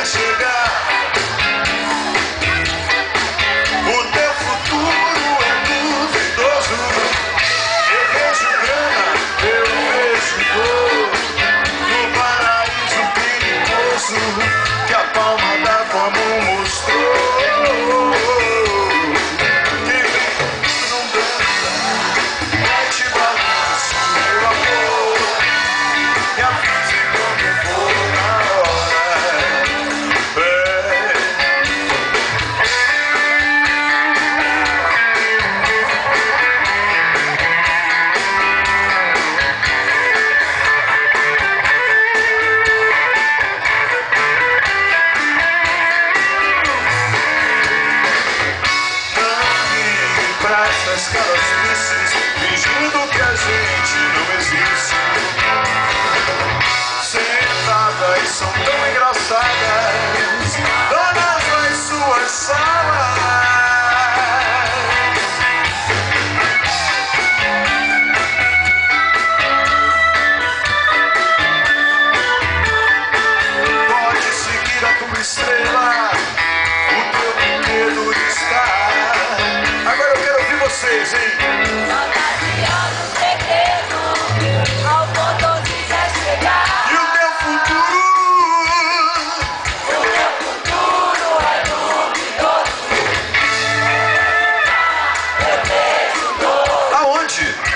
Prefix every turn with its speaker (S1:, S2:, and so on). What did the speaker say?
S1: chegar. O teu futuro é duvidoso. Eu vejo grana, eu vejo dor. No paraíso perigoso que a palma da tua mão mostrou. Quem não dança, mete balanço, meu amor. Me avise quando for na hora. Essas carolices, fingindo que a gente não existe. Sentadas são tão engraçadas, donas das suas salas. Pode seguir a tua estrela, o teu brinquedo está. Agora eu quero ouvir vocês, hein?
S2: Fantasiando segredo, ao ponto de já chegar.
S1: E o teu futuro?
S2: O teu futuro é duvidoso. Eu vejo dor.
S1: Aonde?